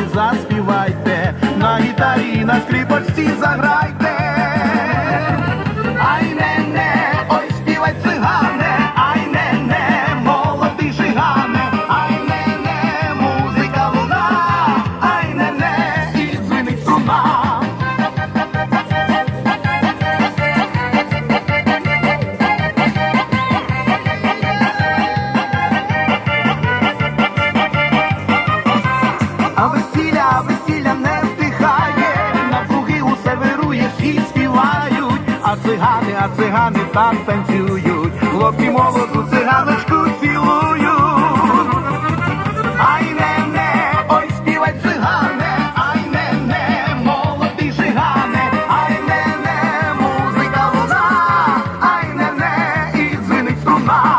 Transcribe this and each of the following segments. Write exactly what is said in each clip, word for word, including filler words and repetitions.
заспівайте, на гітарі, на скрипочці заграйте. Ай не-не, ой співай цигане, ай не-не, молодий жигане, ай не-не, музика луна, ай не-не, і дзвенить струна. А весілля, весілля не втихає, навкруги усе вирує, всі співають, а цигани, а цигани там танцюють, хлопці молоду циганочку цілують. Ай не-не, ой співай цигане, ай не-не, молодий жигане, ай не-не, музика луна, ай не-не, і дзвенить струна.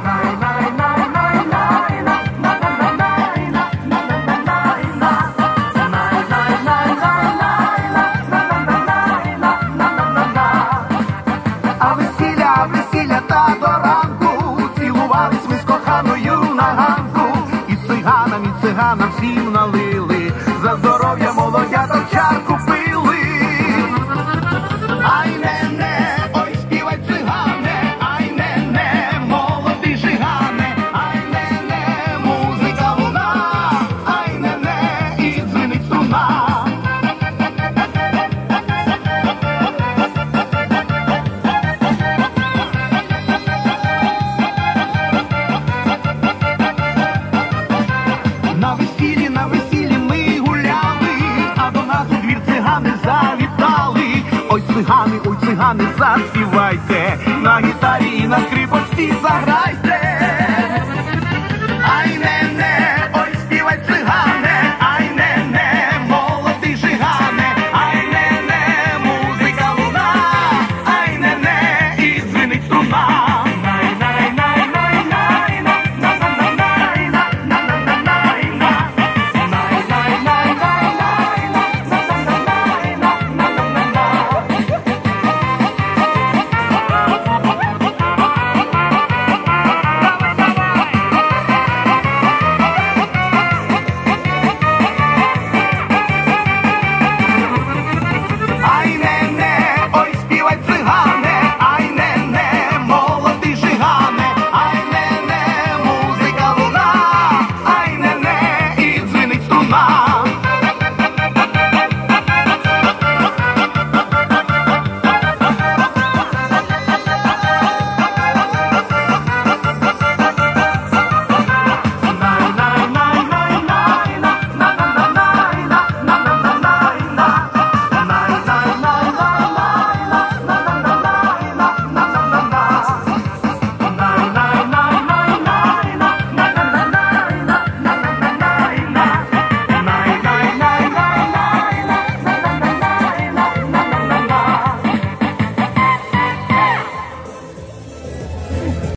А весілля, весілля та до ранку, цілувались ми з коханою на ганку, і циганам, і циганам всім налили, за здоров'я молодяток чарку пили. Ай не-не, ой співай цигане, ай не-не, молодий жигане, ай не-не, музика луна, ай не-не, і дзвенить струна. На весіллі, на весіллі ми гуляли, а до нас у двір цигани завітали. Ой цигани, ой цигани, заспівайте, на гітарі і на скрипочці заграйте.